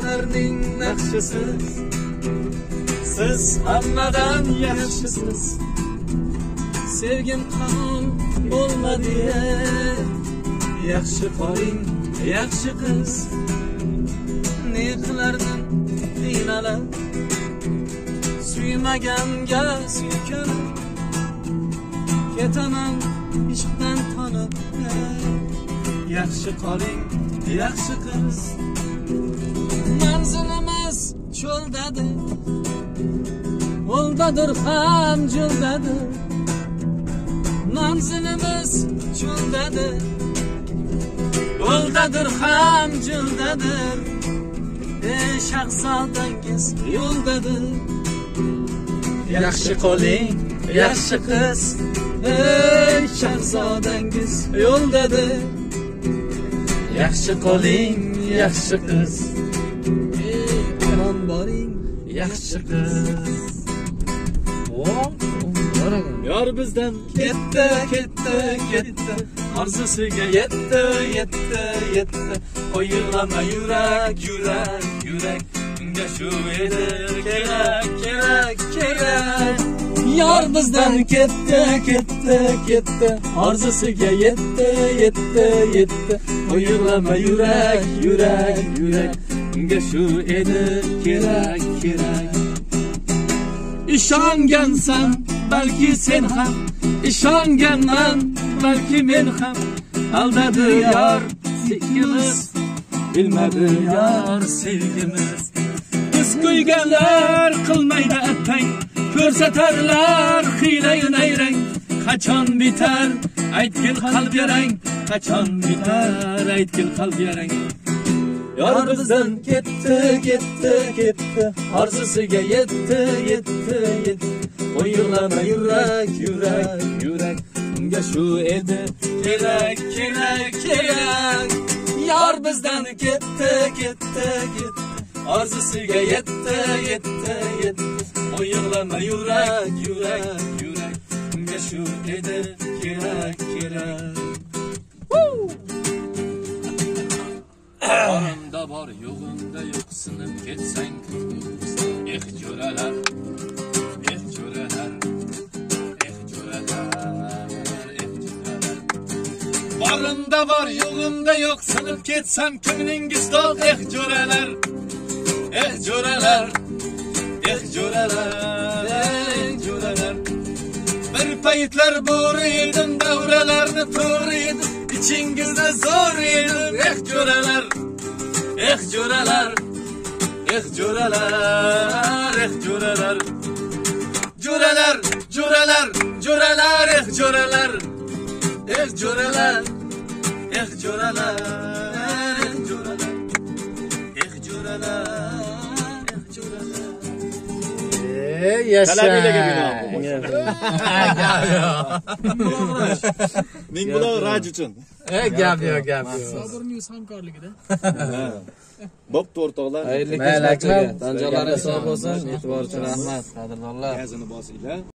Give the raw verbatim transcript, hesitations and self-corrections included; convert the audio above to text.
ko'zlarning naqshisiz, siz hammadan yaxshisiz. Sevgim qabul bo'lmadi, yaxshi qoling, yaxshi qiz. Ne qilardim qiynalib, suymaganga suykanib, ketaman ishqdan tonib. Yaxshi qoling, yaxshi qiz. Manzilimiz cho'ldadir, yo'ldadir ham jo'ldadir. Manzilimiz cho'ldadir, yo'ldadir ham jo'ldadir. Ey shahzodangiz yo'ldadir. Yaxshi qoling, yaxshi qiz. Ey shahzodangiz yo'ldadir. Yaxshi qoling, yaxshi qiz. Ey omon boring, yaxshi qiz. Yor bizdan ketdi, ketdi, ketdi. Orzusiga yetdi, yetdi, yetdi. Qo'y yig'lama yurak, yurak, yurak. Unga shu edi kerak, kerak, kerak. Yor bizdan ketdi, ketdi, ketdi. Orzusiga yetdi, yetdi, yetdi. Qo'y yig'lama yurak, yurak, yurak. Unga shu edi kerak, kerak. İşongansan balki sen ham, ishonganman balki men ham. Aldadi yor sevgimiz, bilmadi yor sevgimiz. Biz qo'yganlar qilmaydi attang, ko'rsatarlar hiylay nayrang. Qachon bitar aytgin qalb yarang, qachon bitar aytgin qalb yarang. Yor bizdan ketdi, ketdi, ketdi. Orzusiga yetdi, yetdi, yetdi. Qo'y yig'lama yurak, yurak, yurak. Unga shu edi kerak, kerak, kerak. Yor bizdan ketdi, ketdi, ketdi. Orzusiga yetdi, yetdi, yetdi. Qo'y yig'lama yurak, yurak, yurak. Unga shu edi kerak, kerak. Oramda bor, yo'g'imda yo'q, sinib ketsang eh jo'ralar, eh jo'ralar, eh jo'ralar, eh jo'ralar. Oramda bor, yo'g'imda yo'q, sinib ketsam kimningiz dog' eh jo'ralar, eh jo'ralar, eh jo'ralar, eh jo'ralar. Bir paytlar bo'ri edim, davralarni to'g'ri edim, ichingizda zo'r edim eh jo'ralar. Eh jo'ralar, eh jo'ralar, eh jo'ralar. Jo'ralar, jo'ralar, jo'ralar, eh jo'ralar. Eh jo'ralar, eh jo'ralar, eh jo'ralar. Eh jo'ralar, eh jo'ralar. Ey yaşa. Talabilega Ming buloq raj uchun. Ey gap yo'q, gap yo'q. Sabr News hamkorligida. Bo'pti o'rtoqlar. Xayrli kechlar. Tanjolaringiz sog' bo'lsin. E'tibor uchun rahmat, qadrdonlar. Gazini bosinglar.